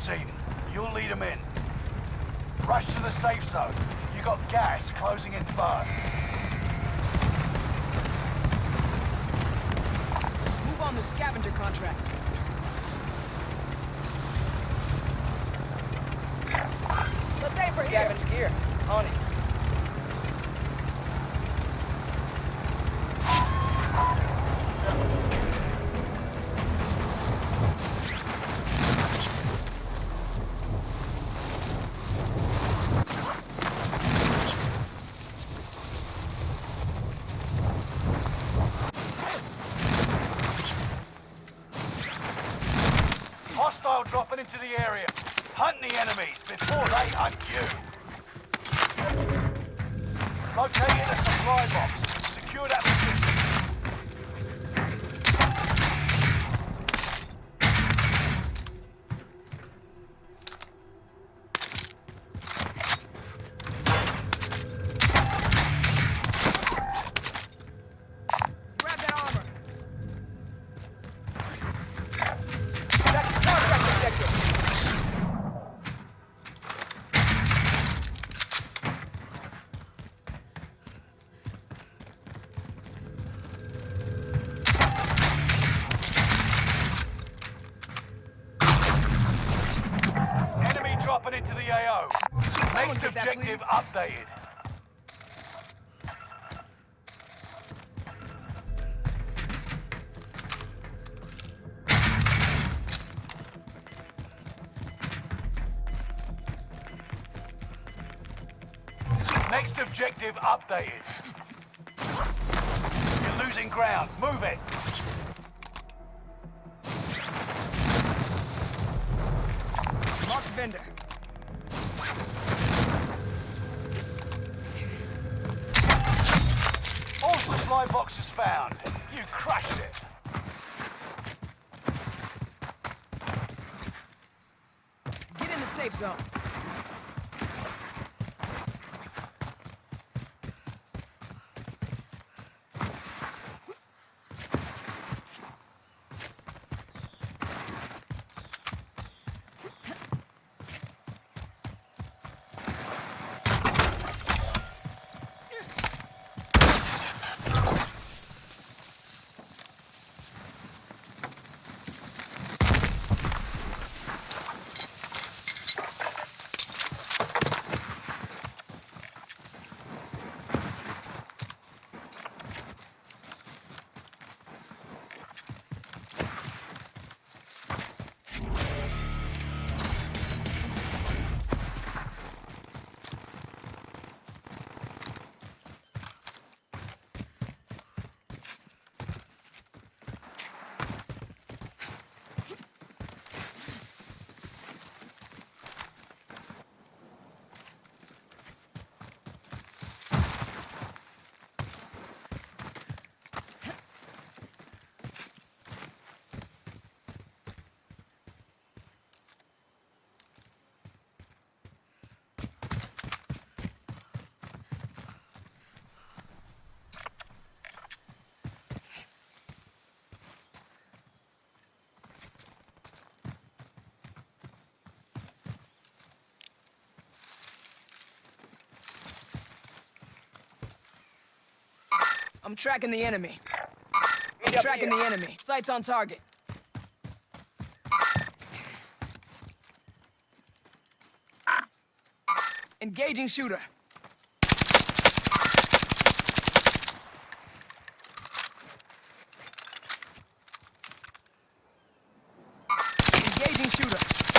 team. You'll lead them in. Rush to the safe zone. You got gas closing in fast. Move on the scavenger contract. Let's aim for here. Scavenger gear. On it. Hostile dropping into the area. Hunt the enemies before they hunt you. Locating a supply box. Secure that position. Grab that armor. Check the contract objective. Enemy dropping into the AO. Someone Next get that, objective please. updated. Next objective updated. You're losing ground. Move it. Mark vendor. All supply boxes found. You crushed it. Get in the safe zone. I'm tracking the enemy. Meet up Tracking here. the enemy. Sights on target. Engaging shooter. Engaging shooter.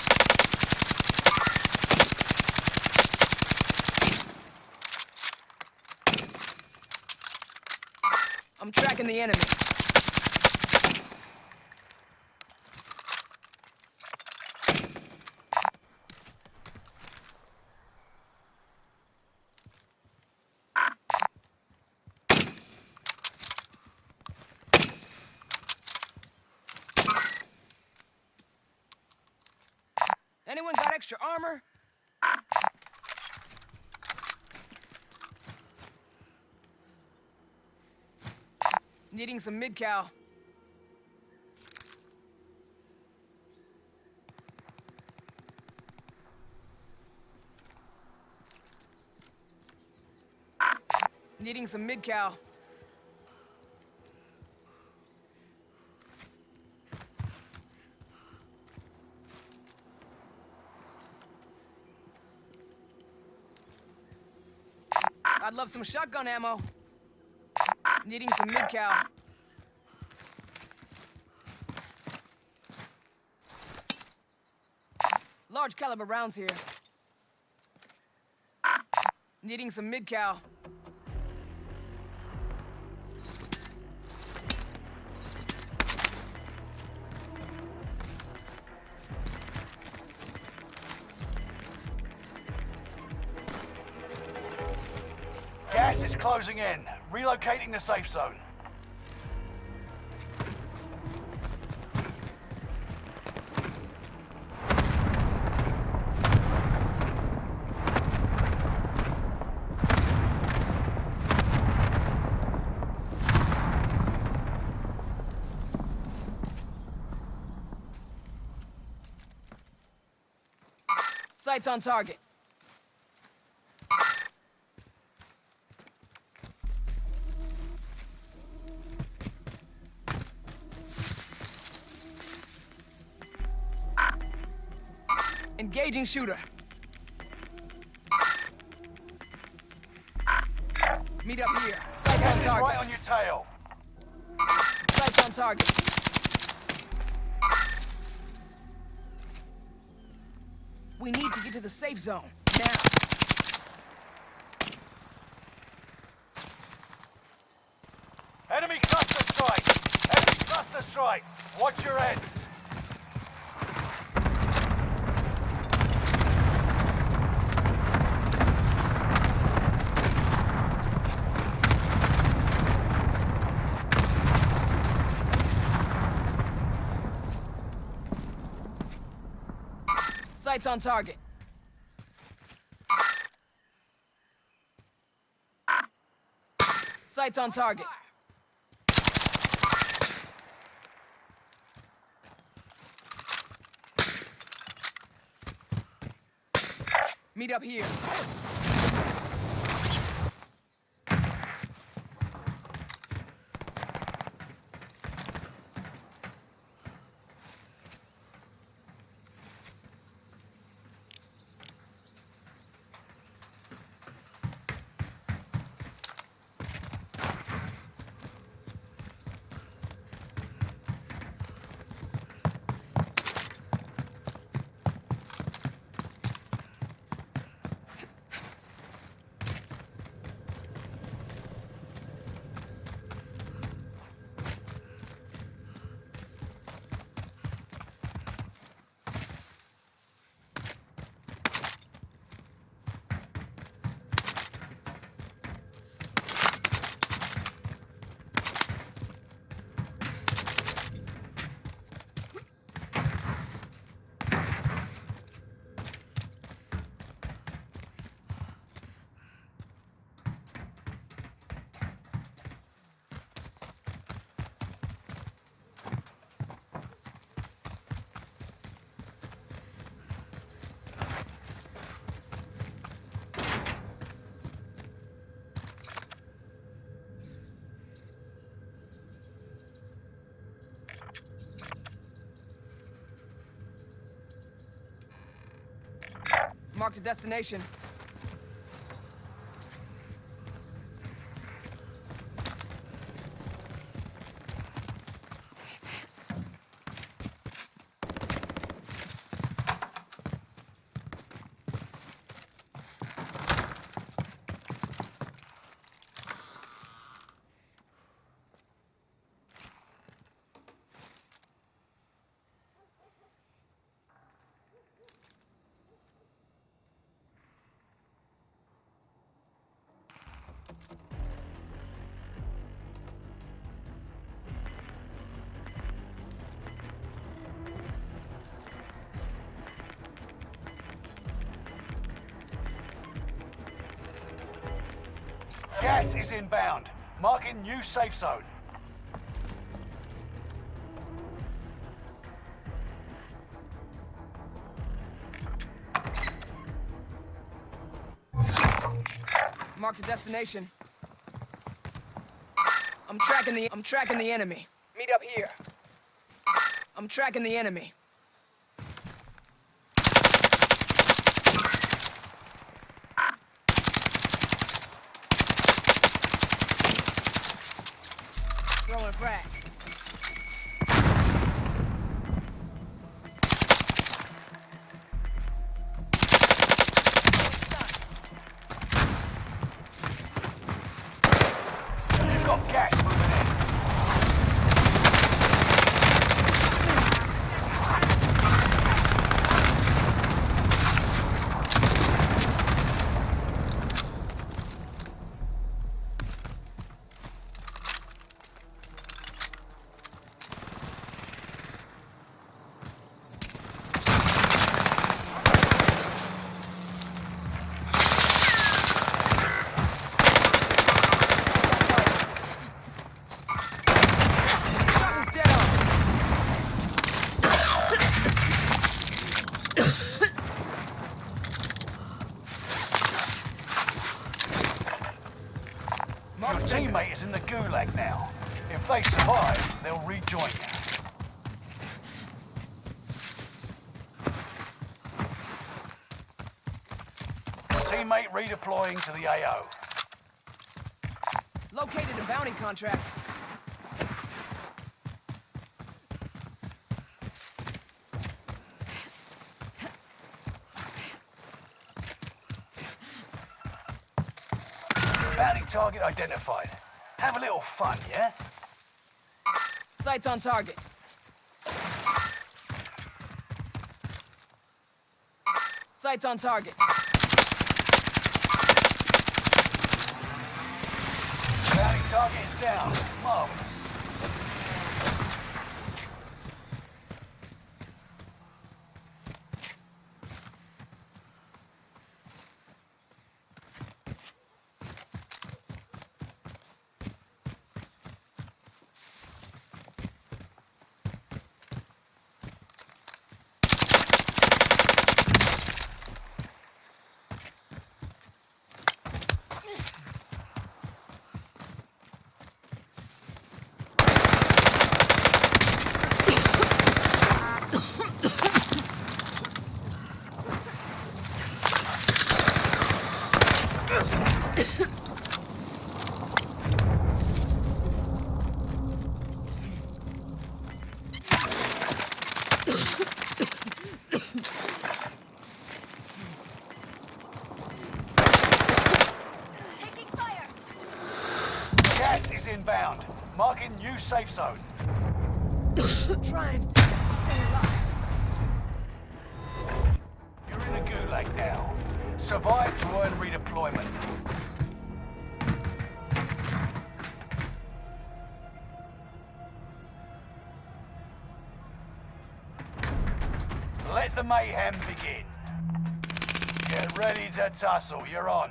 I'm tracking the enemy. Anyone got extra armor? Needing some mid-cal. Needing some mid-cal. I'd love some shotgun ammo. Needing some mid-cal. Large caliber rounds here. Needing some mid-cal. Gas is closing in. Relocating the safe zone. Sights on target. Engaging shooter. Meet up here. Sights Gas on is target. right on your tail. Sights on target. We need to get to the safe zone. Now. Enemy cluster strike. Enemy cluster strike. Watch your heads. Sights on target. Sights on target. Meet up here. Marked a destination. Gas is inbound. Marking new safe zone. Marked a destination. I'm tracking the enemy. Meet up here. I'm tracking the enemy. Throwing a frag. You've got gas moving in. Shot was dead on. Your Mark teammate is in the gulag now. If they survive, they'll rejoin you. Teammate redeploying to the AO. Located a bounty contract. Bounty target identified. Have a little fun, yeah? Sights on target. Sights on target. Bounty target is down. Marvelous. Gas is inbound. Marking new safe zone. Try and stay alive. You're in a gulag now. Survive to earn redeployment. Let the mayhem begin. Get ready to tussle. You're on.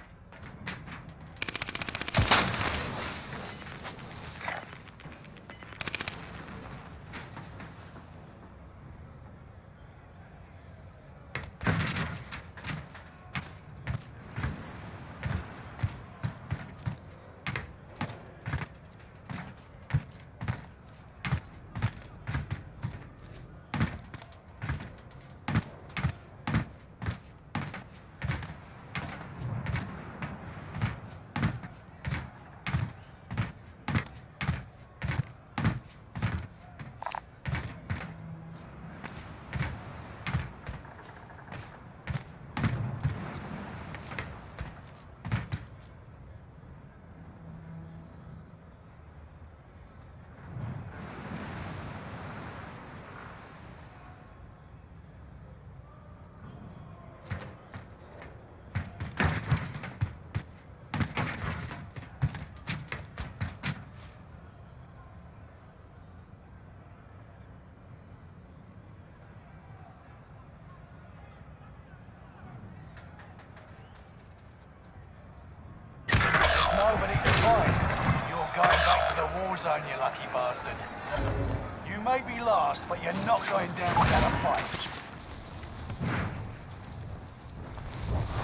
Nobody to find. You're going back to the war zone, you lucky bastard. You may be last, but you're not going down without a fight.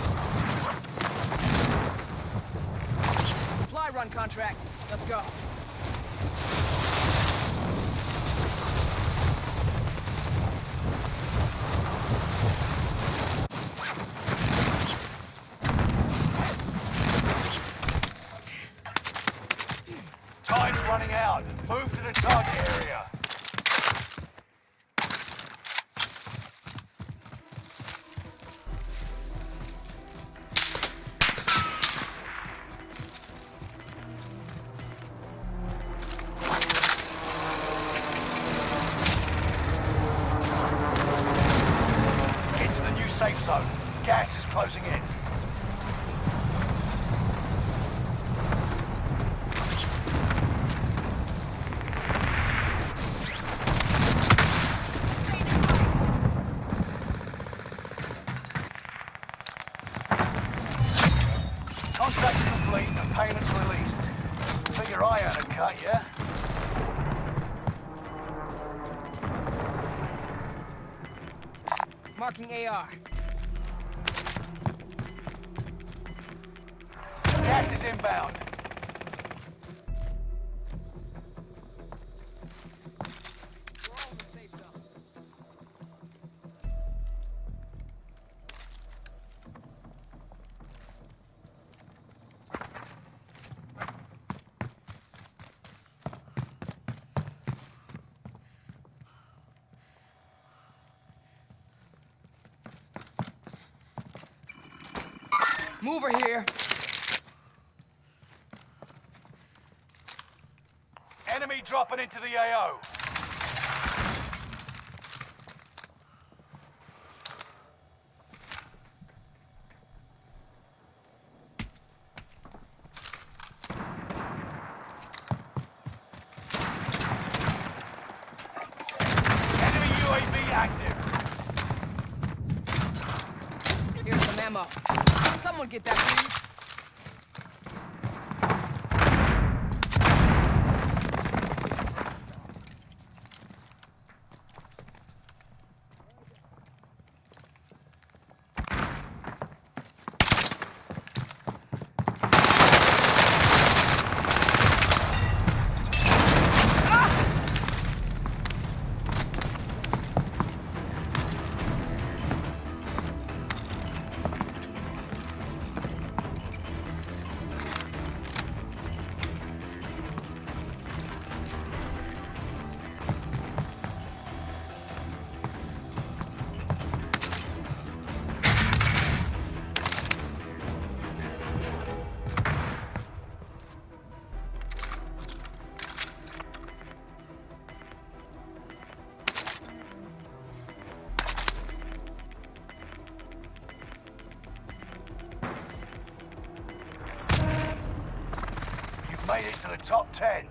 Supply run contract. Let's go. target area. Get to the new safe zone. Gas is closing in. Contract complete and payments released. Put your eye out and cut, yeah? Marking AR. Gas is inbound. We're all in the safe zone. Mover here. Enemy dropping into the AO. Enemy UAV active. Here's some ammo. Someone get that, please. Made it to the top 10.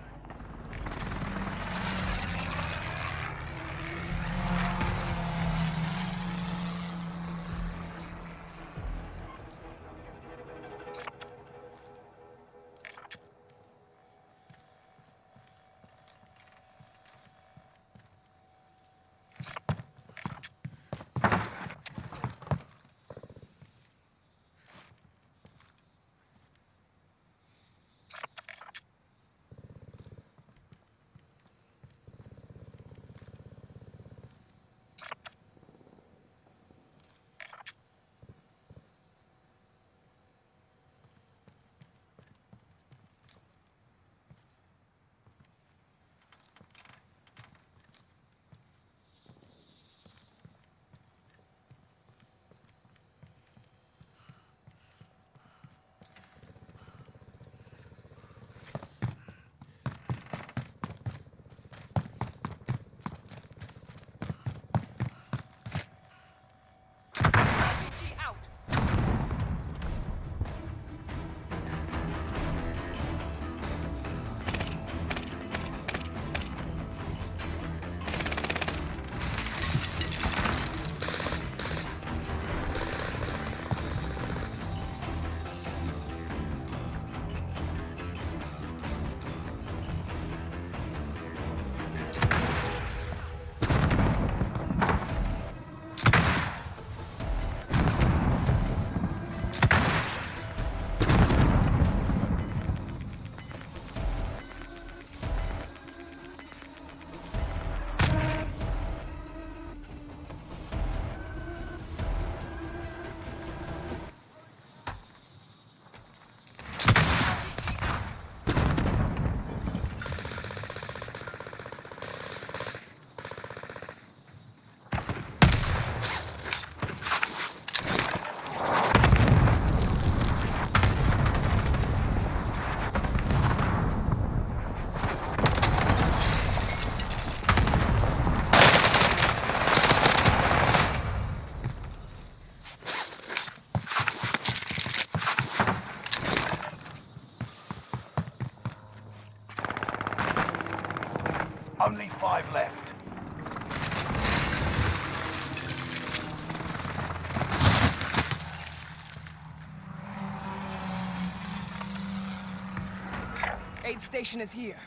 aid station is here.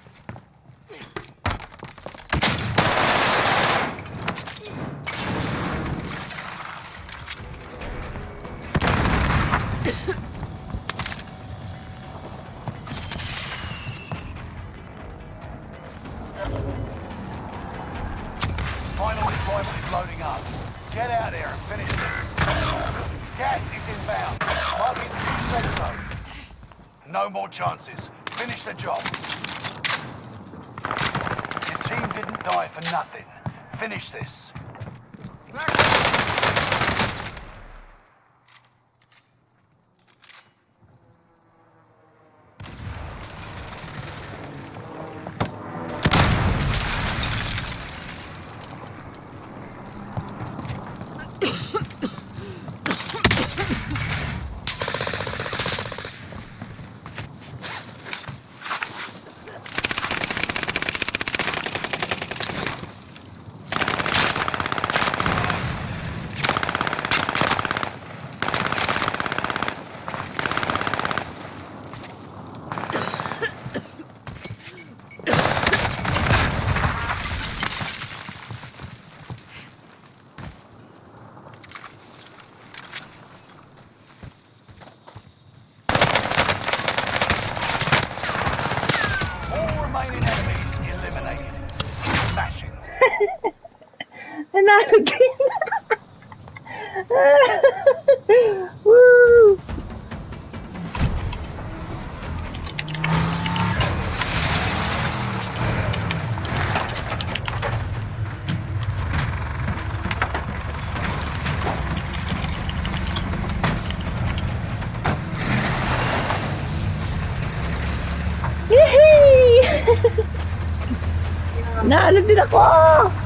Final deployment is loading up. Get out there and finish this. Gas is inbound. Mark it to the safe zone. No more chances. Finish the job. Your team didn't die for nothing. Finish this. Nanalo din. Woo! Yehey! Nanalo din ako!